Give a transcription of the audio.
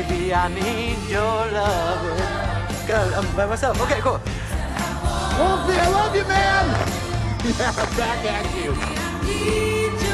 baby, I need your loving. God, I'm by myself. Okay, cool. Wolfie, I love you, man! Yeah, back at you.